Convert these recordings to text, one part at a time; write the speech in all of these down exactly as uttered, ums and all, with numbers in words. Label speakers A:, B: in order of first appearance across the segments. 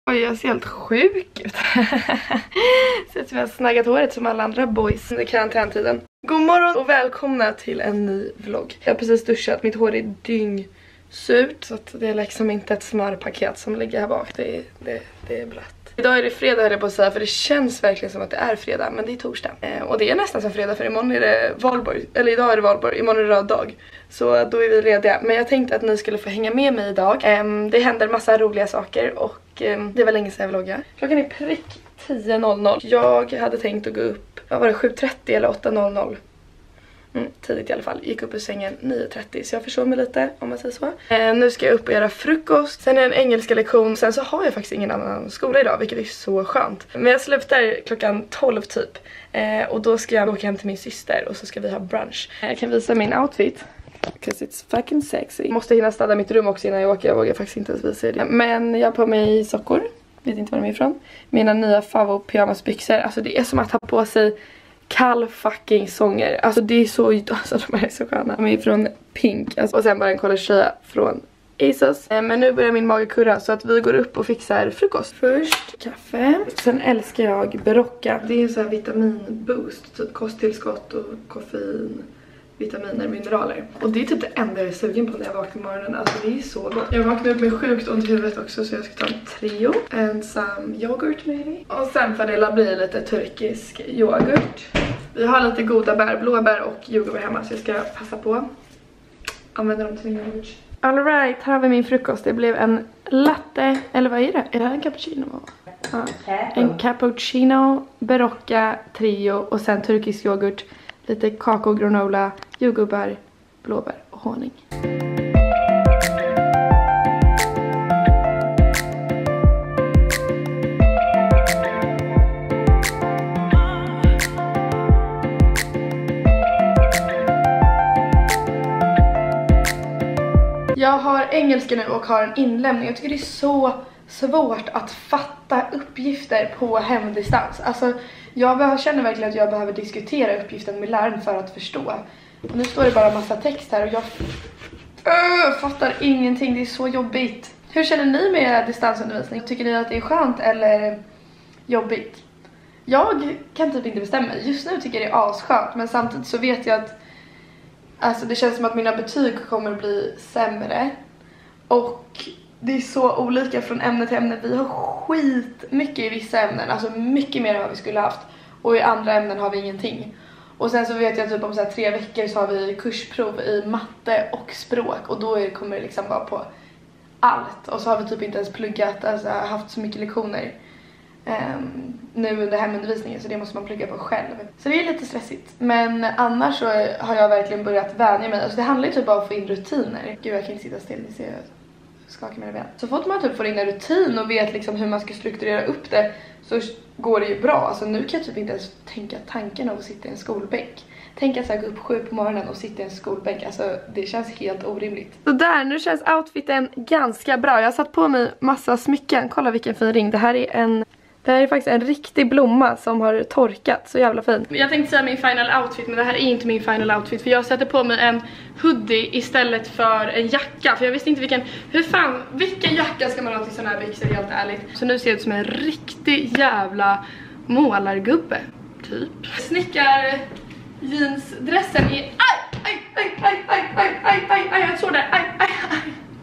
A: Oj, jag ser helt sjuk ut. Ser ut som jag har snaggat håret som alla andra boys under karantäntiden. God morgon och välkomna till en ny vlogg. Jag har precis duschat, mitt hår är dyngsurt. Så att det är liksom inte ett smörpaket som ligger här bak. Det är, det, det är blött. Idag är det fredag höll jag på att säga, för det känns verkligen som att det är fredag, men det är torsdag. Eh, och det är nästan som fredag, för imorgon är det valborg. Eller idag är det valborg, imorgon är det röd dag. Så då är vi lediga. Men jag tänkte att ni skulle få hänga med mig idag. Eh, det händer massa roliga saker och eh, det var länge sedan jag vloggade. Klockan är prick tio noll noll. Jag hade tänkt att gå upp, vad var det, sju trettio eller åtta noll noll. Mm, tidigt i alla fall. Gick upp ur sängen nio trettio, så jag försov mig lite, om man säger så. Eh, nu ska jag upp och göra frukost. Sen är det en engelska lektion. Sen så har jag faktiskt ingen annan skola idag, vilket är så skönt. Men jag slutar klockan tolv typ. Eh, och då ska jag åka hem till min syster och så ska vi ha brunch. Jag kan visa min outfit. Because it's fucking sexy. Måste hinna städa mitt rum också innan jag åker. Jag vågar faktiskt inte ens visa det. Men jag har på mig sockor. Vet inte var de är ifrån. Mina nya Favo pyjamasbyxor. Alltså det är som att ha på sig kall fucking sånger. Alltså det är så, alltså de är så sköna. De är från Pink. Alltså, och sen bara en collegetröja från ASOS. Men nu börjar min mage kurra, så att vi går upp och fixar frukost. Först kaffe. Sen älskar jag Berocca. Det är en sån här vitaminboost. Typ kosttillskott och koffein, vitaminer, mineraler. Och det är typ det enda jag är sugen på när jag vaknar på morgonen. Alltså det är så gott. Jag vaknade upp med sjukt ont i huvudet också, så jag ska ta en Treo. And some yoghurt maybe. Och sen för det blir lite turkisk yoghurt. Vi har lite goda bär, blåbär och jordgubbar hemma, så jag ska passa på. Använda dem till yoghurt. Alright, här har vi min frukost. Det blev en latte, eller vad är det? Är det här en cappuccino? Ja. En cappuccino, Berocca, Treo och sen turkisk yoghurt. Lite kakao, granola, jordgubbar, blåbär och honung. Jag har engelska nu och har en inlämning. Jag tycker det är så svårt att fatta uppgifter på hemdistans. Alltså jag känner verkligen att jag behöver diskutera uppgiften med läraren för att förstå. Och nu står det bara massa text här och jag öh, fattar ingenting. Det är så jobbigt. Hur känner ni med distansundervisning? Tycker ni att det är skönt eller jobbigt? Jag kan typ inte bestämma. Just nu tycker jag det är asskönt, men samtidigt så vet jag att alltså det känns som att mina betyg kommer bli sämre. Och det är så olika från ämne till ämne. Vi har skit mycket i vissa ämnen. Alltså mycket mer än vad vi skulle haft. Och i andra ämnen har vi ingenting. Och sen så vet jag typ om så här tre veckor så har vi kursprov i matte och språk. Och då är, kommer det liksom vara på allt. Och så har vi typ inte ens pluggat, alltså haft så mycket lektioner um, nu under hemundervisningen. Så det måste man plugga på själv. Så det är lite stressigt. Men annars så har jag verkligen börjat vänja mig. Alltså det handlar ju typ bara om att få in rutiner. Gud, jag kan inte sitta still, ni ser skakar mina ben. Så fort man typ får in en rutin och vet liksom hur man ska strukturera upp det, så går det ju bra. Alltså nu kan jag typ inte ens tänka tanken av att sitta i en skolbänk. Tänk att jag gå upp sju på morgonen och sitta i en skolbänk. Alltså det känns helt orimligt. Så där, nu känns outfiten ganska bra. Jag har satt på mig massa smycken. Kolla vilken fin ring. Det här är en... Det här är faktiskt en riktig blomma som har torkat. Så jävla fin. Jag tänkte säga min final outfit, men det här är inte min final outfit. För jag sätter på mig en hoodie istället för en jacka. För jag visste inte vilken... Hur fan... Vilken jacka ska man ha till sådana här byxor, helt ärligt. Så nu ser det ut som en riktig jävla målargubbe. Typ. Snickar jeansdressen i... Aj! Aj! Aj! Aj! Aj! Aj! Aj! Aj! Aj! Jag såg det! Aj! Aj! Aj!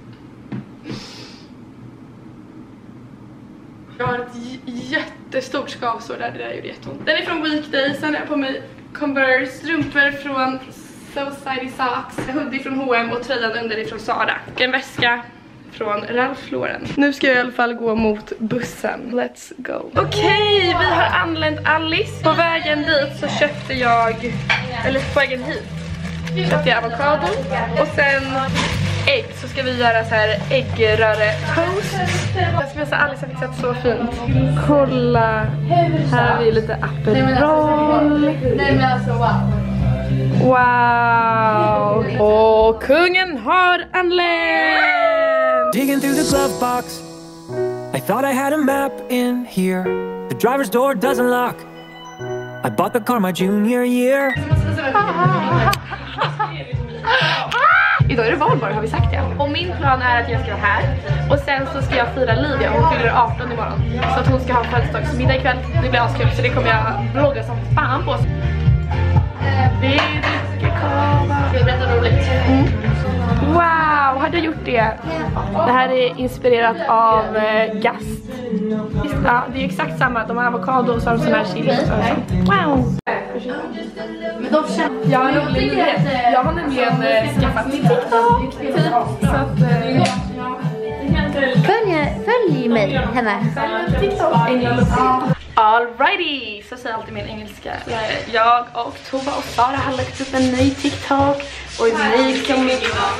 A: Jag har ett jättestort skavsår där, det där gjorde jätteont. Den är från Weekday, sen har jag på mig Converse, strumpor från Society Socks, hoodie från H och M och tröjan under ifrån Zara. En väska från Ralph Lauren. Nu ska jag i alla fall gå mot bussen. Let's go. Okej, okay, vi har anlänt Alice. På vägen dit så köpte jag, eller på vägen hit, köpte jag avokado och sen ägg, så ska vi göra så här äggröre toast. Jag ska visa Alice har fixat så fint. Kolla, här har vi lite Aperol. Nej men alltså wow. Wow. Och kungen har anlänt.
B: Digging through the glove box, I thought I had a map in here. The driver's door doesn't lock. I bought the car my junior year.
A: Idag är det valborg, har vi sagt det. Och min plan är att jag ska vara här. Och sen så ska jag fira Livia, hon fyller arton imorgon. Så att hon ska ha födelsedagsmiddag ikväll. Det blir askul, så det kommer jag vlogga som fan på. Det är drickekava. Ska jag berätta roligt? Mm. Wow, hade jag gjort det? Det här är inspirerat av eh, Gast. Ja, det är exakt samma. De har avokado och så har de sån här chili. Wow.
C: Men de känner...
A: Jag har rolig nyhet. Jag har nämligen eh, skaffat TikTok typ. Så att... Eh,
C: Följ, följ mig henne.
A: TikTok. Engelska. Alrighty, så säger alltid min engelska. Jag och Tova och Sara har lagt upp en ny TikTok. Och ni kommer...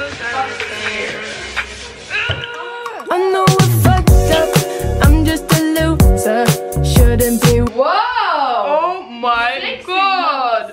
D: I know I fucked up, I'm just a loser, shouldn't be.
A: Wow! Oh my god!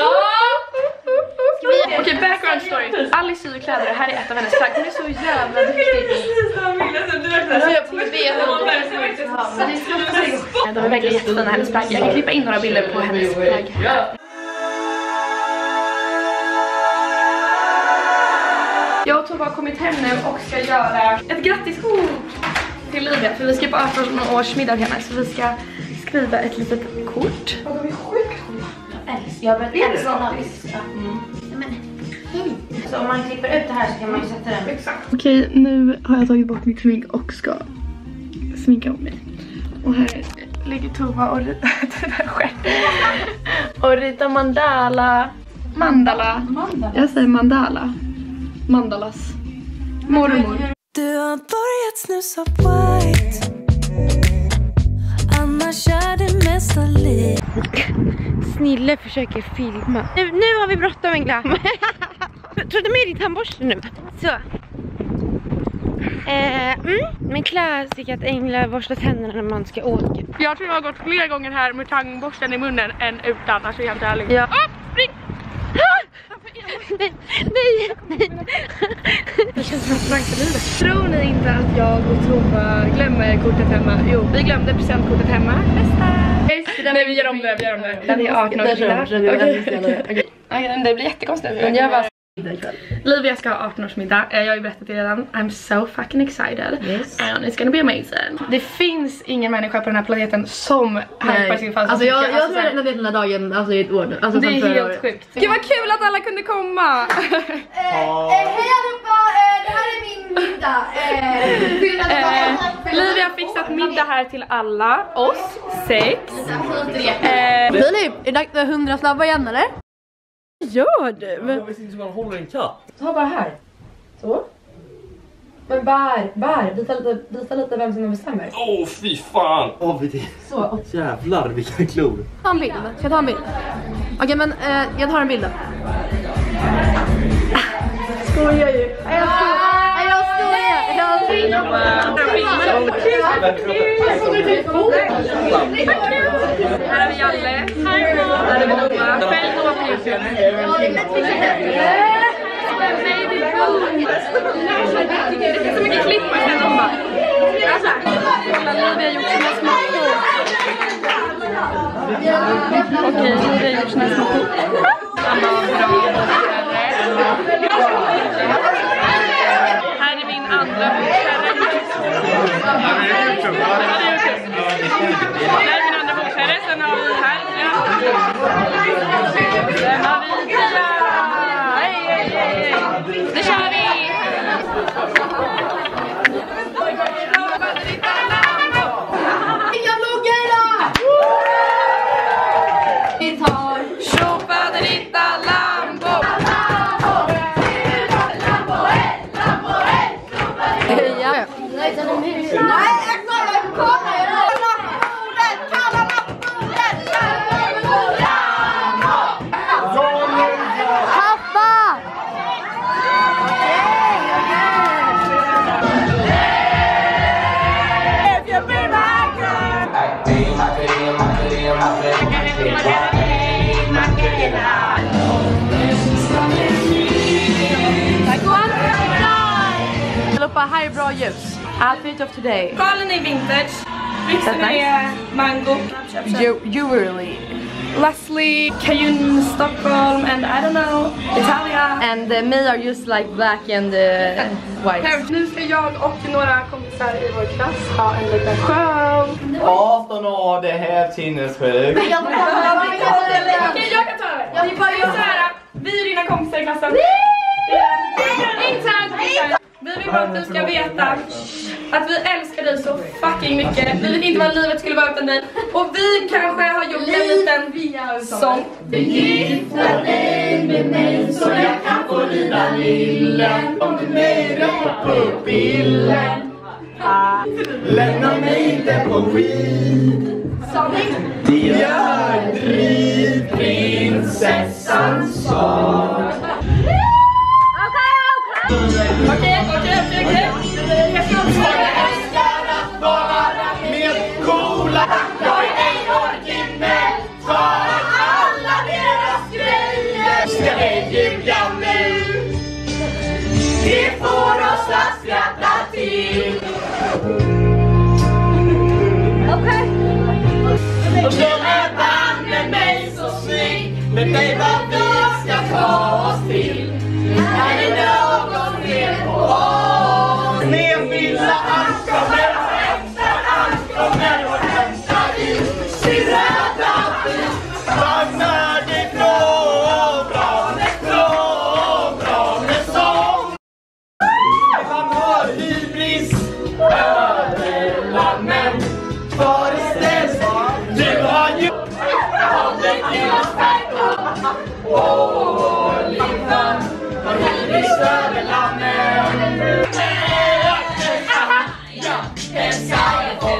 A: Okej, okay, background story. Alice syr kläder, det här är ett av hennes plagg. Hon är så jävla duktig. De är verkligen jättefina, hennes plagg. Jag kan klippa in några bilder på hennes plagg. Jag och Tova har kommit hem nu och ska göra ett grattiskort till Livia. För vi ska på arton-årsmiddag hemma, så vi ska skriva ett litet kort. Vad de är sjukt.
C: Jag vet inte såna. Så om man klipper ut det här så kan man ju sätta den.
A: Exakt. Okej, nu har jag tagit bort mitt smink och ska sminka om mig. Och här ligger Tova och rita och rita mandala. Mandala. Mandala. Jag säger mandala. Mandalas mormor.
D: Du har börjat snusa white, annars är det mesta liv.
C: Snille försöker filma. Nu, nu har vi bråttom, Engla. Trodde med ditt tandborste nu. Så. Eh, mm, men klassik att Engla borstar tänderna när man ska åka.
A: Jag tror jag har gått flera gånger här med tandborsten i munnen än utan. Alltså helt ärligt.
C: Ja.
A: Oh, spring!
C: Nej, nej, nej.
A: Det känns som en sprang för livet. Tror ni inte att jag och Tova glömmer kortet hemma? Jo, vi glömde presentkortet hemma. Bästa! Nej, vi gör om det, vi gör om det. Den är arton år. Okej, det blir jättekonstigt. Men jag bara... Livia ska ha arton-årsmiddag. Jag har ju berättat det redan. I'm so fucking excited.
C: Yes.
A: And it's gonna be amazing. Det finns ingen människa på den här planeten som hypar sin födelsedag.
E: Alltså jag, jag alltså, tror att jag vet den här dagen alltså, i ett år nu. Alltså,
A: det är helt
E: år.
A: sjukt. Gud vad kul att alla kunde komma.
F: eh, eh, hej allihopa, eh, det här är min middag. Eh,
A: eh, Livia har fixat middag här till alla. Oss, sex.
E: Eh, Filip, är det dags för hundra snabba igen eller?
C: Gör du? Men...
G: Jag visste inte hur man håller en katt.
E: Ta bara här. Så. Men bär, bär. Visa lite, visa lite vem som bestämmer.
G: Åh, oh, fy fan. Åh, oh,
E: så.
G: Jävlar, vilka klor.
E: Ta en bild. Ska jag ta en bild? Okej, okay, men eh, jag tar en bild då. Skojar ju. Jag skojar. Jag skojar. Jag
A: Här har vi Jalle. Här är vi Nova. Följ Nova på YouTube. Baby boom. Det finns så mycket klipp på den Nova. Kolla, Livia har gjort sina små kort. Okej, Livia har gjort sina små kort. Anna har bra. Här är min andra bokherre. Här är min andra bokherre. Sen har vi här. Sen har vi Tia. Hej, hej, hej. Nu kör vi.
F: jag vloggar idag.
A: Vi tar Tjofaderita Lambo.
E: Ja.
F: Nej, jag kollar på kameran. Nattbordet, kalla nattbordet.
E: Pappa! Här är bra ljus. Outfit of today.
A: Sjalen är vintage. Byxorna är mango.
E: Ju jewelry.
A: Leslie, Cayenne, Stockholm, and I don't know, Italia.
E: And uh, me are just like black and uh, white.
A: Nu ska jag och några kompisar i vår klass ha en liten show.
G: arton år, det är helt sinnessjukt.
A: Okej, jag kan ta över. Jag vill bara göra så här. Vi är dina kompisar i klassen. Internt, internt. Vi vill bara att du ska veta att vi älskar dig så fucking mycket. Vi vet inte vad livet skulle vara utan dig. Och vi kanske har gjort en liten sång.
F: Du gifter dig med mig så jag kan få rida lillen. Om du mera på pupillen. Lämna mig inte på skid. Det gör driv prinsessans sång.
A: Okej, okej, okej, okej. Jag ska
F: älskar att vara med coola. Jag är ej originell. Tar alla deras grejer. Ska vi ljuga nu? Det får oss att skratta till. Okej. Och så är bandet mig så snygg. Men nej vad vi ska ta oss till. Är det någon fel på oss? Nedfyllda ankommer och hämtar ankommer och hämtar ut sin röda bil. Vagnar det från Branes, från Branes sång. Han har hybris, överlammen. Var istället du har ju hållit till oss här. Åh, livan. Vi större lammen. Ja, hälsa er på.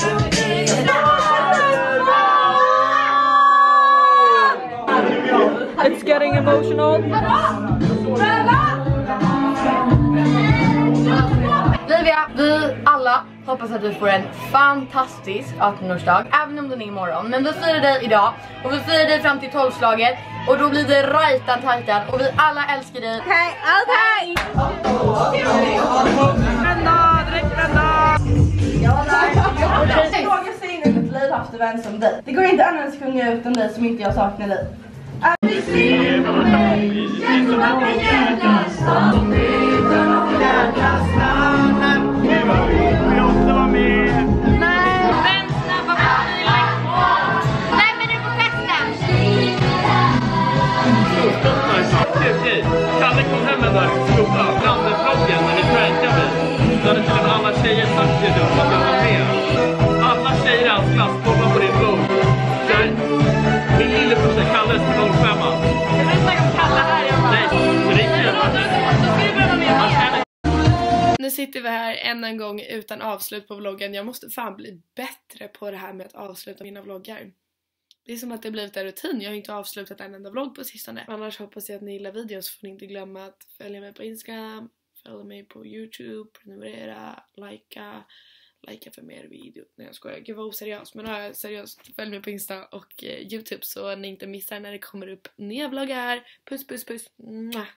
C: It's getting emotional.
E: Livia, vi alla hoppas att du får en fantastisk artonårsdag, även om den är imorgon. Men vi firar dig idag och vi firar dig fram till tolvslaget. Och då blir det rajtan tajtan och vi alla älskar dig.
C: Okej, okej! Vända, direkt vända!
H: Fråga sig in i mitt liv haft en vän som dig. Det går inte annars att sjunga utan dig som inte jag saknar dig. Vi ser på dig, känns som att vi hjärtas stan. Utan att vi hjärtas namnen. Nu var vi också vara med.
C: Nej, vänta, vad var det? Nej, men du får festa!
G: Okej, okej. Kalle kom hem med den där skolan, Brandefloggen, när vi prankade mig. Då hade till och med alla tjejer sagt till dig att jag var med. Alla tjejer i hans klass kollar på din blogg. Min lillebrorsa Kalle är noll fem.
C: Jag vill snacka om Kalle här, jag bara...
G: Nej, riktigt.
A: Nu sitter vi här än en gång utan avslut på vloggen. Jag måste fan bli bättre på det här med att avsluta mina vloggar. Det är som att det blivit en rutin. Jag har inte avslutat en enda vlogg på sistone. Annars hoppas jag att ni gillar videon, så får ni inte glömma att följa mig på Instagram, följa mig på YouTube, prenumerera, likea, likea för mer video. Nej, jag skojar, gud vad oseriös. Men ja, seriöst, följ mig på Insta och eh, YouTube så ni inte missar när det kommer upp nya vloggar. Puss, puss, puss. Mwah.